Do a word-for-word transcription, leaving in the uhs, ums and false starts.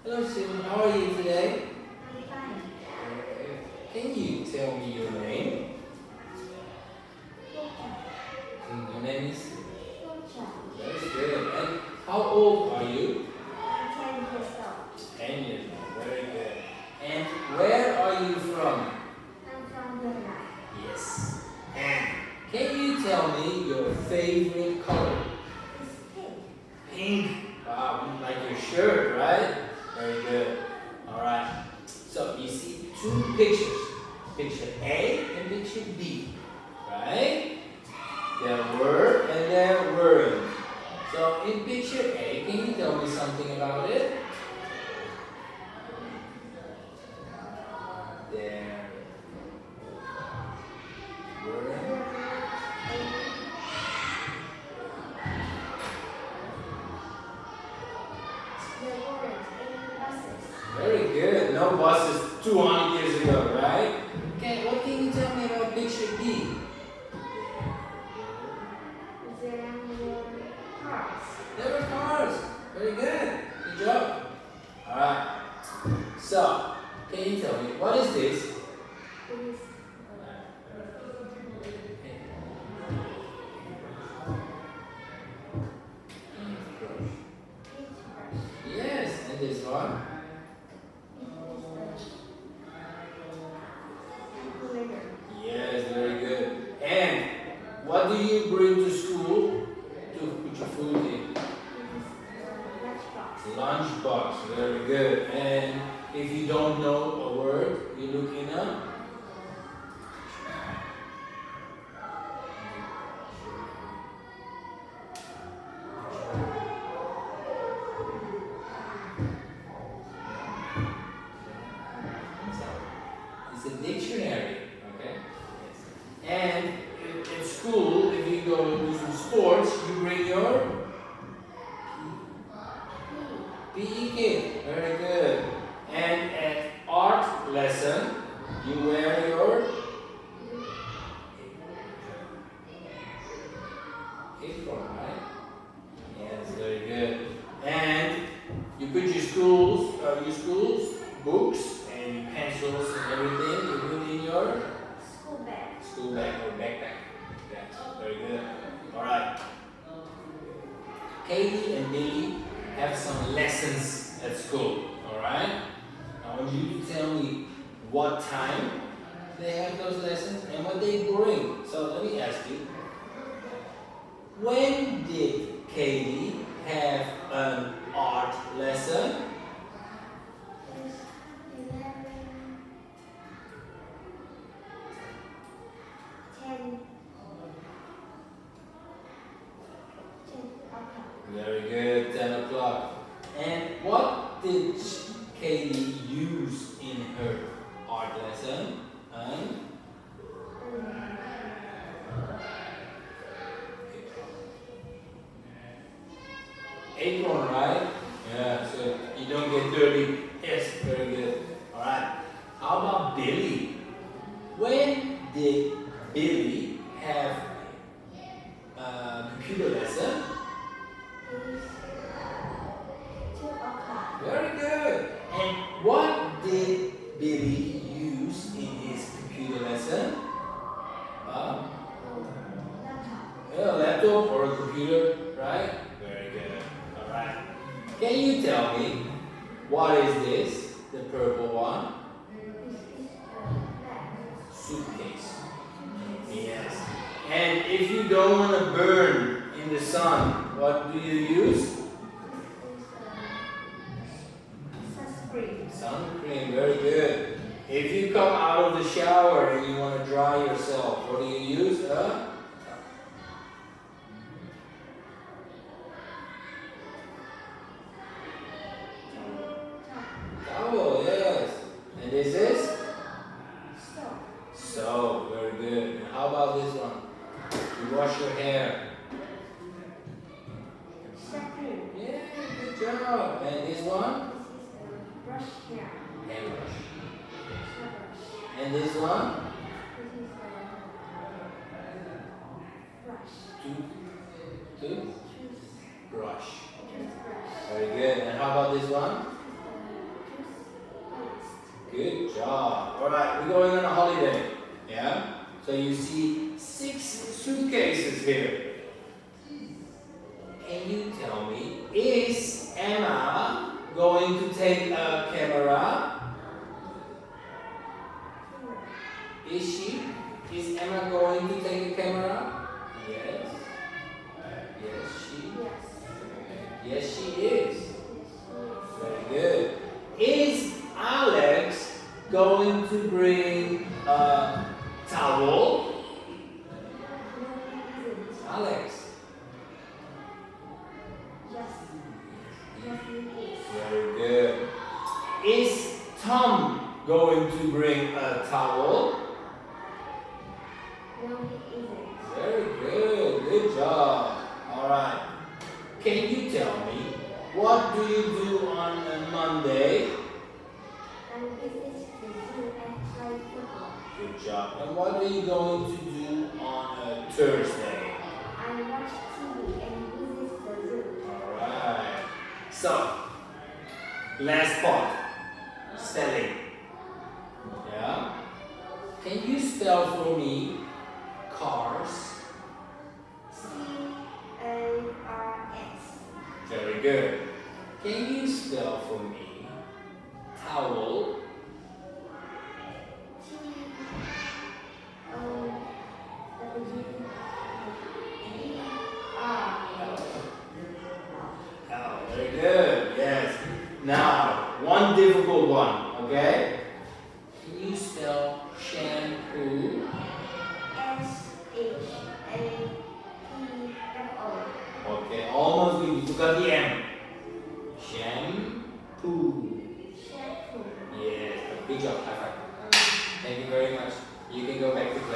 Hello, Susan. How are you today? I'm fine. Okay. Can you tell me your name? And your name is? Very good. And how old are you? I'm ten years old. Ten years old. Very good. And where are you from? I'm from Vietnam. Yes. And can you tell me your favorite color? It's pink. Pink. Wow, like your shirt, right? Very good. All right. So you see two pictures. Picture A and picture B. Right? There were and there weren't. So in picture A, can you tell me something about it? There were. There weren't any buses. Very good. No buses two hundred years ago, right? Okay, what can you tell me about picture B? There were cars. There were cars. Very good. Good job. Alright. So, can you tell me, what is this? It is paintbrush. Yes, and this one? Calculator. Yes, very good. And what do you bring to school to put your food in? It is lunchbox. Lunchbox. Very good. And if you don't know a word, you look in a It's a dictionary, okay? And in, in school, if you go do some sports, you bring your P E kit. Very good. And at art lesson, you wear your apron, right? Yes, very good. And you put your schools, uh, your schools, books, and pencils and everything, you put in your School bag. school bag or backpack. Yes, very good. Alright. Katie and Billy have some lessons at school. Alright? I want you to tell me what time they have those lessons and what they bring. So let me ask you. When did Katie have an art lesson? Ten. Ten o'clock. Very good, ten o'clock. And what did Katie use in her art lesson? An apron, right? Yeah, so you don't get dirty. Yes, very good. Alright. How about Billy? When did Billy have a computer lesson? It is two o'clock. Very good. And what did Billy use in his computer lesson? Uh, Laptop. a laptop or a computer, right? Very good. Alright. Can you tell me what is this? The purple one? This is a bag. Suitcase. Yes. And if you don't want to burn in the sun, what do you use? This is a sunscreen. Sunscreen. Very good. If you come out of the shower and you want to dry yourself, what do you use? A towel. Yes. And this is? Stove. So, very good. And how about this one? You wash your hair. Shampoo. Yeah, good job. And this one? This is a brush hair. Hairbrush. Hairbrush. And this one? This is a brush. Tooth. Tooth? Tooth. Brush. Toothbrush. Very good. And how about this one? This is Good job. Alright, we're going on a holiday. Yeah? So you see six suitcases here. Can you tell me, is Emma going to take a camera? Is she? Is Emma going to take a camera? Yes. Yes, she. Yes, she is. Very good. Is Alex going to bring a towel? Alex. Very good. Is Tom going to bring a towel? No, he isn't. Very good. Good job. Alright. Can you tell me, what do you do on a Monday? I visit the zoo and play football. Good job. And what are you going to do on a Thursday? I watch T V and visit the zoo. Alright. So, last part. Spelling. Yeah? Can you spell for me cars? C A R S. Very good. Can you spell for me towel? T O W E R. Oh, very good. Yes. Now, one difficult one, okay? Can you spell shampoo? S H A P F O. Okay, almost good. You forgot the M. Shampoo. Shampoo. Yes, good job. High five. Thank you very much. You can go back to